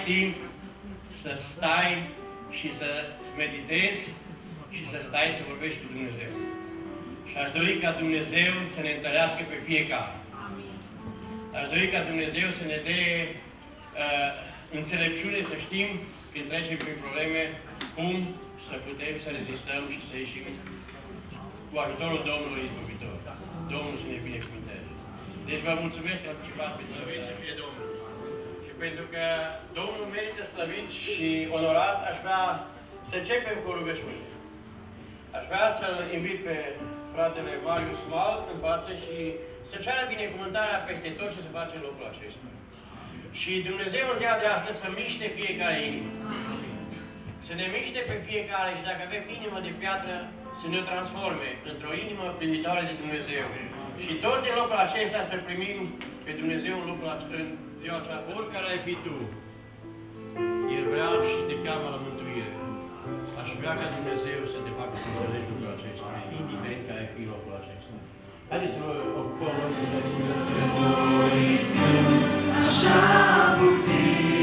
timp să stai și să meditezi și să stai să vorbești cu Dumnezeu. Și aș dori ca Dumnezeu să ne întărească pe fiecare. Aș dori ca Dumnezeu să ne dea înțelepciune, să știm când trecem prin probleme, cum să putem să rezistăm și să ieșim cu ajutorul Domnului izbăvitor. Domnul să ne binecuvânteze. Deci vă mulțumesc anticipat pentru slăvit să fie Domnul. Și pentru că Domnul merită slăvit și onorat, aș vrea să începem cu o rugăciune. Aș vrea să-l invit pe fratele Marius Mal în față și să ceară binecuvântarea peste tot și să face locul acesta. Și Dumnezeu în ziua de astăzi să miște fiecare inimă. Să ne miște pe fiecare și dacă avem inimă de piatră, să ne transforme într-o inimă primitoare de Dumnezeu. Și toți din locul acesta să primim pe Dumnezeu în locul acesta, în ziua aceasta, oricare ai fi tu. El vrea și te cheamă la mântuire. Aș vrea ca Dumnezeu să te facă să înțelegi lucrul acesta, indiferent care ai fi în locul acesta. Haideți să ocupăm locul de Dumnezeu. Așa puțin